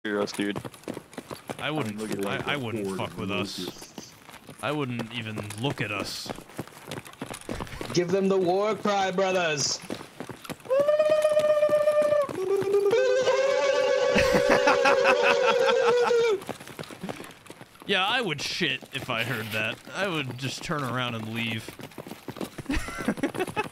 us, dude. I wouldn't fuck with us. I wouldn't even look at us. Give them the war cry, brothers. Yeah, I would shit if I heard that. I would just turn around and leave.